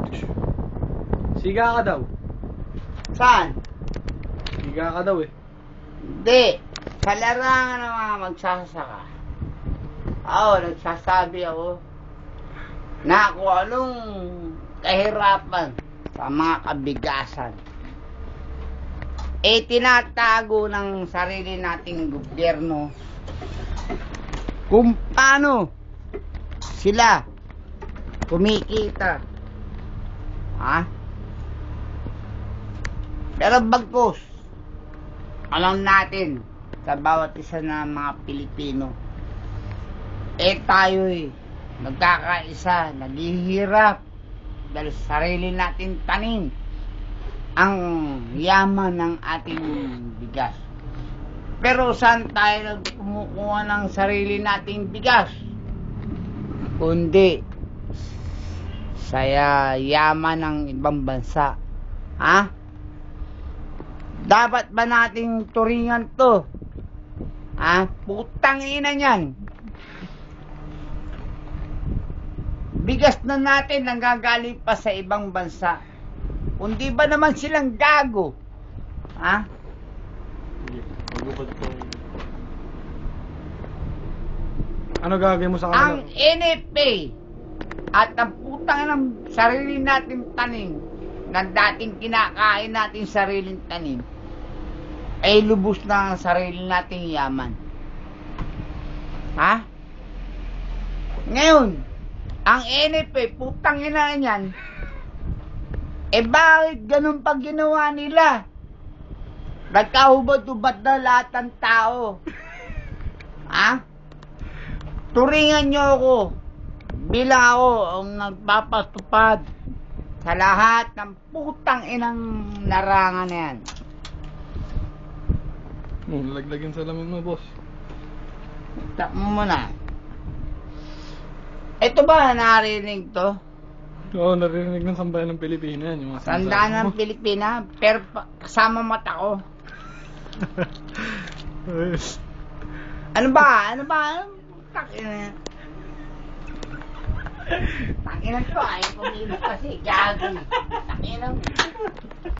Siga ka daw. Saan? Siga ka daw eh. Hindi. Sa larangan ng mga magsasaka. Oo, nagsasabi ako na kung anong kahirapan sa mga kabigasan, eh tinatago ng sarili nating gobyerno kung paano sila kumikita. Ha? Pero bagkus, alam natin sa bawat isa ng mga Pilipino, eh tayo'y nagkakaisa, naghihirap dahil sarili natin tanim ang yaman ng ating bigas. Pero saan tayo kumukuha ng sarili nating bigas? Kundi sa yaman ng ibang bansa. Ha? Dapat ba nating turingan to? Ha? Putang ina niyan. Bigas na natin nanggagaling pa sa ibang bansa. Kundi ba naman silang gago? Ha? Ano gagawin mo sa kanila? Ang NFA at ang putang ng sarili natin tanim na dating kinakain natin sariling tanim ay lubos na ang sarili nating yaman. Ha? Ngayon, ang NFA, putang ina niyan, eh bakit ganun pag ginawa nila? Nagkahubad-hubad na lahat ng tao. Ha? Turingan nyo ako bilang ako ang nagpapatupad sa lahat ng putang inang larangan na yan. Laglagin sa lamin mo, boss. Tap mo muna. Ito ba narinig to? Oo, narinig ng sambayan ng Pilipinas. Yung mga Tandaan ng Pilipina, pero kasama mata ko. Ano ba? Takina. Takina to ay, kumilos kasi, gago. Takina.